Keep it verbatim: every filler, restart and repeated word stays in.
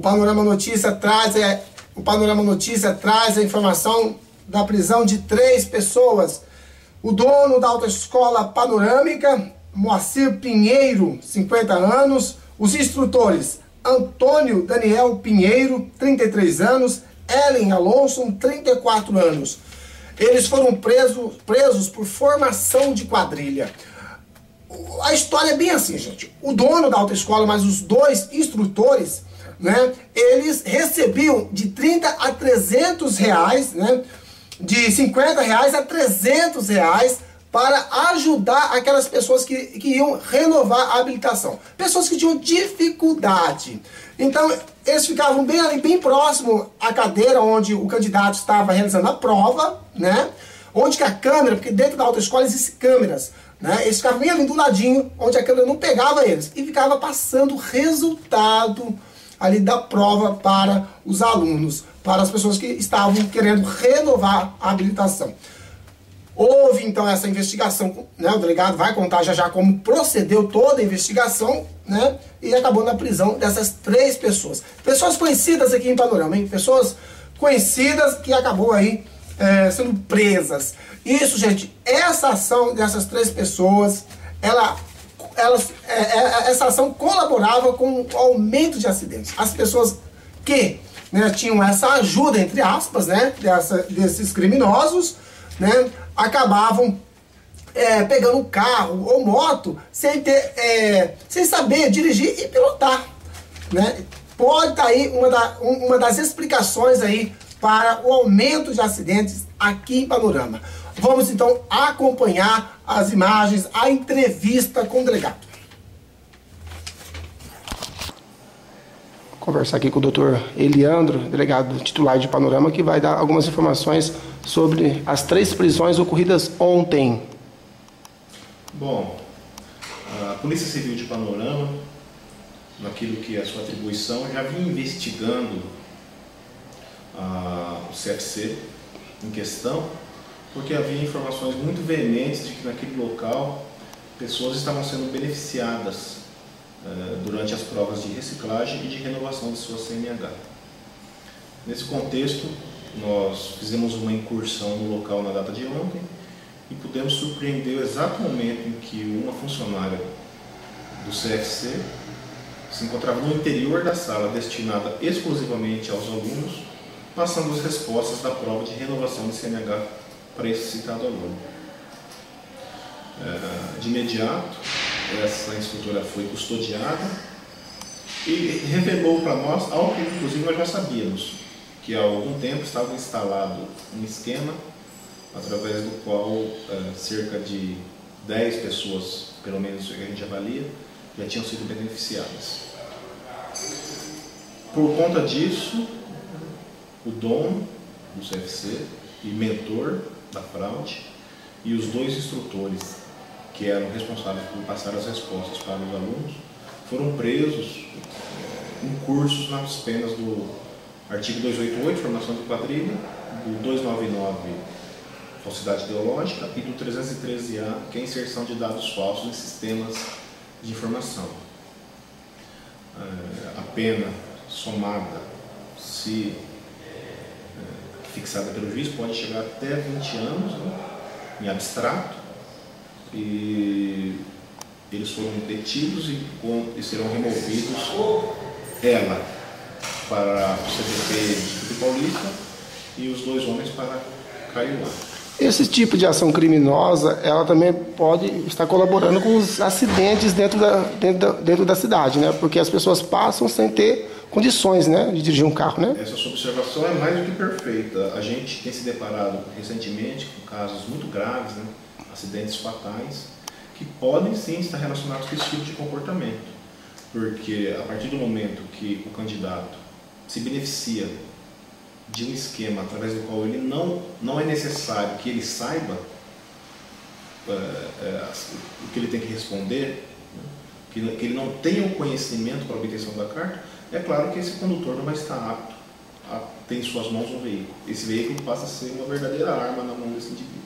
Panorama Notícia traz, é, o Panorama Notícia traz a informação da prisão de três pessoas. O dono da autoescola Panorâmica, Moacir Pinheiro, cinquenta anos. Os instrutores, Antônio Daniel Pinheiro, trinta e três anos. Ellen Alonso, trinta e quatro anos. Eles foram presos, presos por formação de quadrilha. A história é bem assim, gente. O dono da autoescola, mas os dois instrutores, né, eles recebiam de trinta a trezentos reais, né, de cinquenta reais a trezentos reais para ajudar aquelas pessoas que, que iam renovar a habilitação. Pessoas que tinham dificuldade. Então, eles ficavam bem ali, bem próximo à cadeira onde o candidato estava realizando a prova, né? Onde que a câmera, porque dentro da autoescola existem câmeras, né? Eles ficavam bem ali do ladinho, onde a câmera não pegava eles. E ficava passando o resultado ali da prova para os alunos, para as pessoas que estavam querendo renovar a habilitação. Houve então essa investigação, né? O delegado vai contar já já como procedeu toda a investigação, né? E acabou na prisão dessas três pessoas. Pessoas conhecidas aqui em Panorama, hein? Pessoas conhecidas que acabou aí é, sendo presas. Isso, gente, essa ação dessas três pessoas, ela, elas, é, é, essa ação colaborava com o aumento de acidentes. As pessoas que, né, tinham essa ajuda, entre aspas, né, dessa, desses criminosos, né, acabavam é, pegando um carro ou moto sem, ter, é, sem saber dirigir e pilotar, né? Pode estar aí uma, da, uma das explicações aí para o aumento de acidentes aqui em Panorama. Vamos então acompanhar as imagens, a entrevista com o delegado. Conversar aqui com o doutor Eliandro, delegado titular de Panorama, que vai dar algumas informações sobre as três prisões ocorridas ontem. Bom, a Polícia Civil de Panorama, naquilo que é a sua atribuição, já vinha investigando a, o C F C em questão, porque havia informações muito veementes de que naquele local pessoas estavam sendo beneficiadas eh, durante as provas de reciclagem e de renovação de sua C N H. Nesse contexto, nós fizemos uma incursão no local na data de ontem e pudemos surpreender o exato momento em que uma funcionária do C F C se encontrava no interior da sala destinada exclusivamente aos alunos, passando as respostas da prova de renovação de C N H para esse citado aluno. De imediato, essa instrutora foi custodiada e revelou para nós algo que inclusive nós já sabíamos, que há algum tempo estava instalado um esquema através do qual é, cerca de dez pessoas, pelo menos que a gente avalia, já tinham sido beneficiadas. Por conta disso, o dono do C F C e mentor da fraude e os dois instrutores que eram responsáveis por passar as respostas para os alunos foram presos é, em cursos nas penas do artigo duzentos e oitenta e oito, formação de quadrilha, do duzentos e noventa e nove, falsidade ideológica, e do trezentos e treze A, que é a inserção de dados falsos em sistemas de informação. A pena somada, se fixada pelo juiz, pode chegar até vinte anos, né, em abstrato, e eles foram detidos e, e serão removidos, ela para o C D P de Paulista e os dois homens para Caiuá. Esse tipo de ação criminosa, ela também pode estar colaborando com os acidentes dentro da, dentro da, dentro da cidade, né? Porque as pessoas passam sem ter condições, né, de dirigir um carro, né? Essa sua observação é mais do que perfeita. A gente tem se deparado recentemente com casos muito graves, né? Acidentes fatais, que podem sim estar relacionados com esse tipo de comportamento. Porque a partir do momento que o candidato se beneficia de um esquema através do qual ele não, não é necessário que ele saiba é, é, o que ele tem que responder, né? que, que ele não tenha o conhecimento para a obtenção da carta, é claro que esse condutor não vai estar apto a ter em suas mãos um veículo. Esse veículo passa a ser uma verdadeira arma na mão desse indivíduo.